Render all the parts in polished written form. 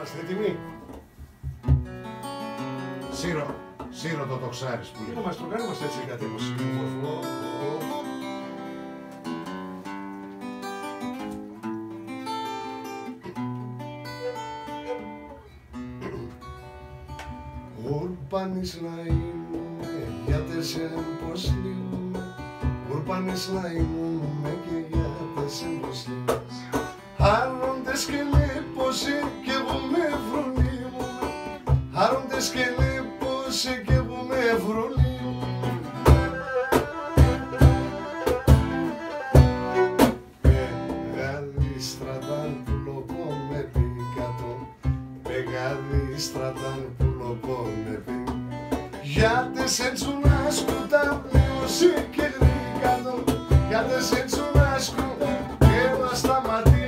Είμαστε έτοιμοι. Σύρο το τοξάρις που λέει. Μας το κάνει μας έτσι κάτι μορφό. Ουρπάνης να είμαι, γιατί σε πως λύνουμε. Ουρπάνης να είμαι και γιατί σε πως λύνουμε. Άροντες και λίπωση κι εγώ με βρολίμουμε. Άροντες και λίπωση κι εγώ με βρολίμουμε. Μεγάλη στρατάν που λοπώ με πικατό. Μεγάλη στρατάν που λοπώ με πικατό. Γιατί σε τσουνάσκου τα πλήρωση και γρήκατο. Γιατί σε τσουνάσκου και μας τα ματήρι.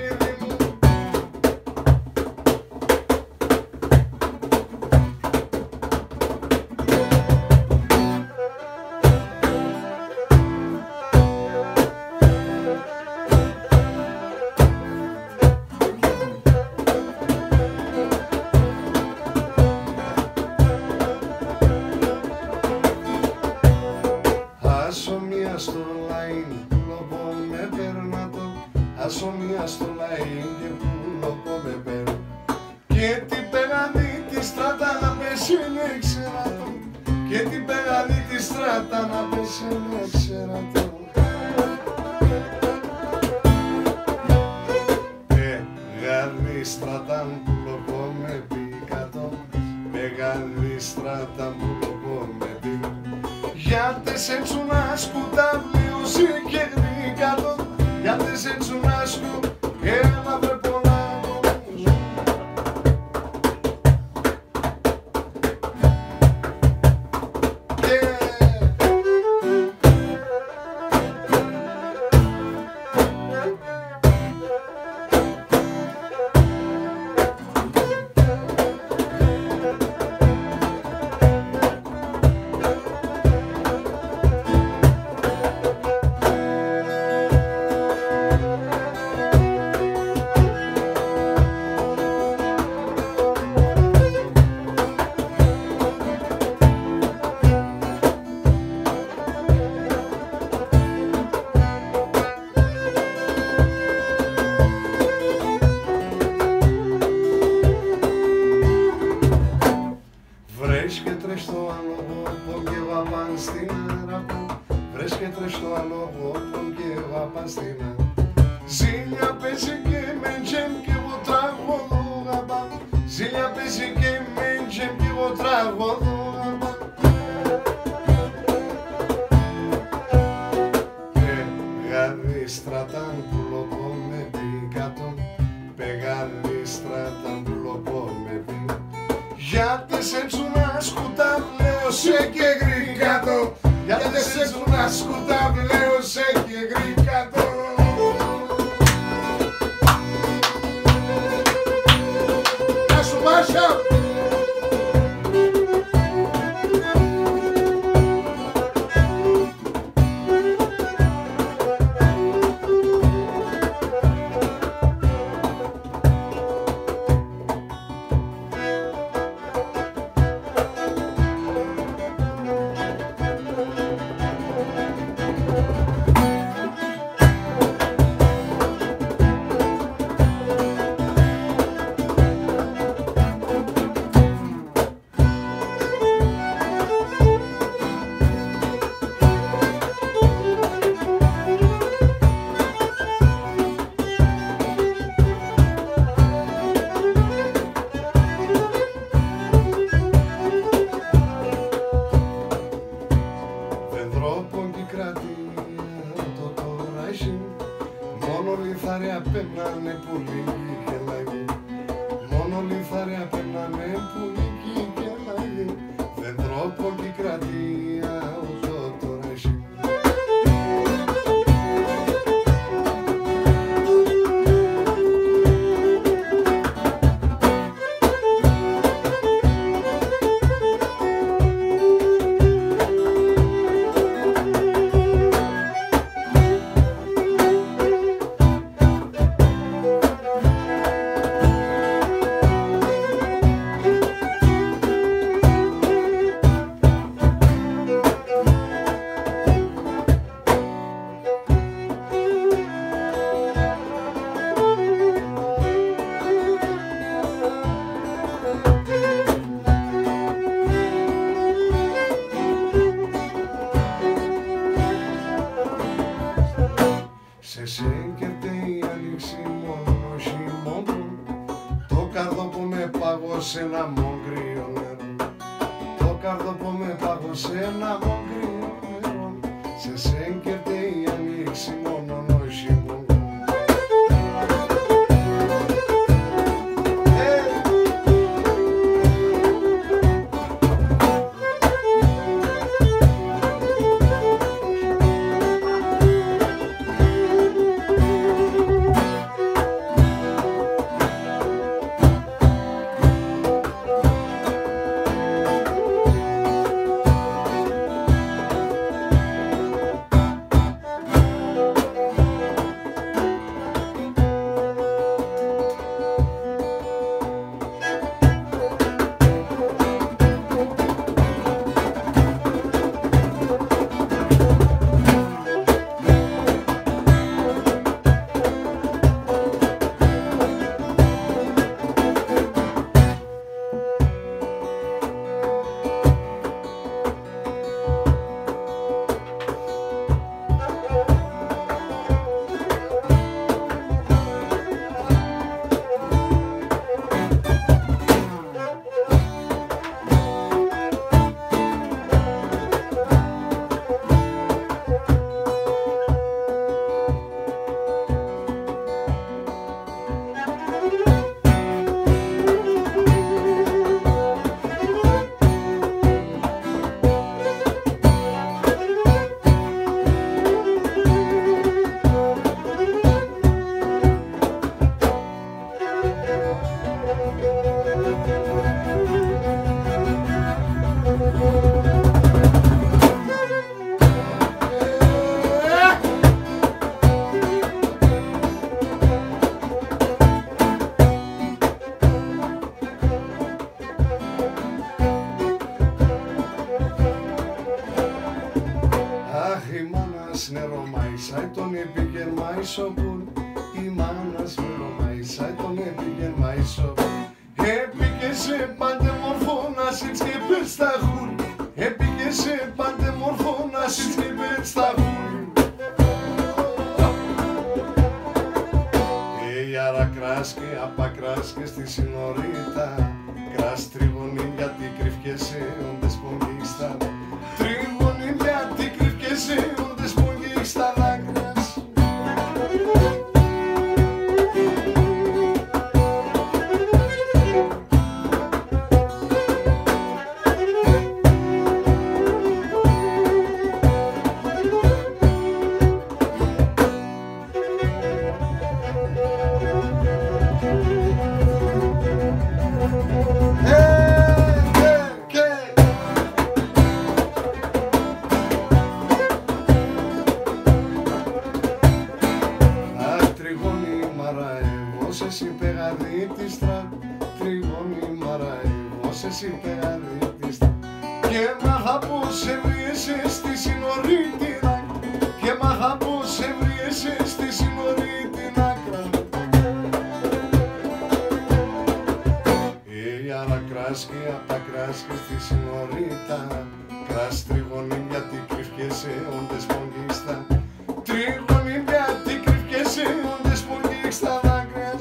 Ασομία στο λαϊν που λοπώ με περνάτο. Ασομία στο λαϊν και που λοπώ με περνάτο. Και την πεγανή τη στράτα να πέσει εξερατό. Και την πεγανή τη στράτα να πέσει εξερατό. Μεγάλη στράτα που λοπώ με πικατό. Μεγάλη στράτα που λοπώ με πικατό. Γιατί σε τσουνάσκου τα πλήρωση και γρήκατο. Γιατί σε τσουνάσκου και να βρεπώ να νομίζω. Βρέσκεται στο αλόγο και βαπάν στην αραπό. Βρέσκεται στο αλόγο και βαπάν στην αραπό. Ζήλια παίζει και με τζεμ και εγώ τραγωδώ γαμπά. Ζήλια παίζει και με τζεμ και εγώ τραγωδώ γαμπά. Μεγάλη στρατάν που λοπώ με πικατό. Μεγάλη στρατάν που λοπώ με πικατό. Γιατί σε τσουνάσκου τα πλέωσε και γρήκατο. Γιατί σε τσουνάσκου τα πλέωσε και γρήκατο. Γεια σου Μάσια! με πάγωσε ένα μόγκριο νερό. Το καρδόπο με πάγωσε ένα μόγκριο νερό. Σε σέγκερτε η ανοίξη μόνο όχι μόνο. Νερό μαϊσάι τον επίγεν μαϊσόπουλ. Η μάνας νερό μαϊσάι τον επίγεν μαϊσόπουλ. Έπηκε σε παντεμορφό να σιτς και πέτς τα χουλ. Έπηκε σε παντεμορφό να σιτς και πέτς τα χουλ. Άρα κράσκε, απακράσκε στη συνωρίτα. Κράς τριγωνή γιατί κρυφκέσαι όντες πονγίστα. Τριγωνή γιατί κρυφκέσαι όντες πονγίστα δάκρυας. Εσύ πεγαδίτιστρα, τριγώνη μαραεύος, εσύ πεγαδίτιστρα. Και μάθα πως εβρίεσαι στη συνορίτινα, και μάθα πως εβρίεσαι στη συνορίτινα κρά. Άρα κράσκε, απακράσκε στη συνορίτα. Κράς τριγώνη γιατί κρυφκέσαι όντες πονγίστα. Τριγώνη γιατί κρυφκέσαι όντες πονγίστα δάκρυας.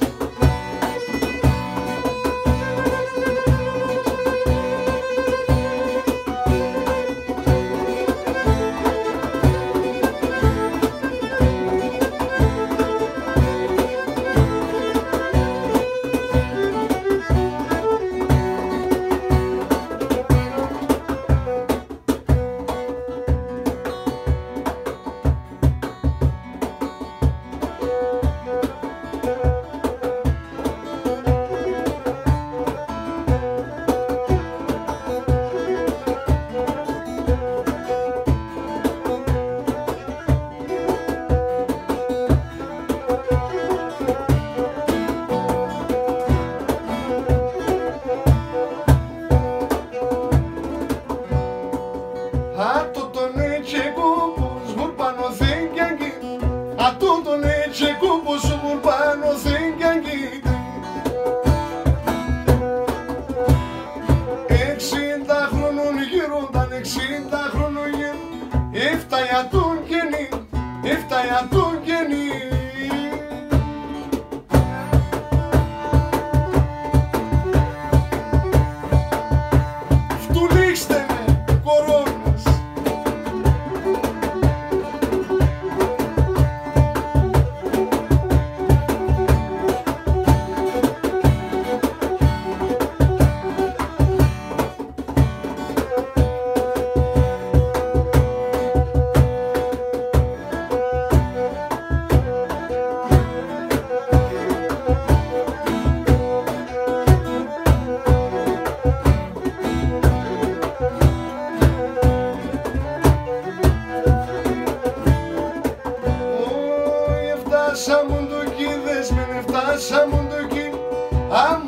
φτάσαμουν το κι δεσμένε, φτάσαμουν το κι.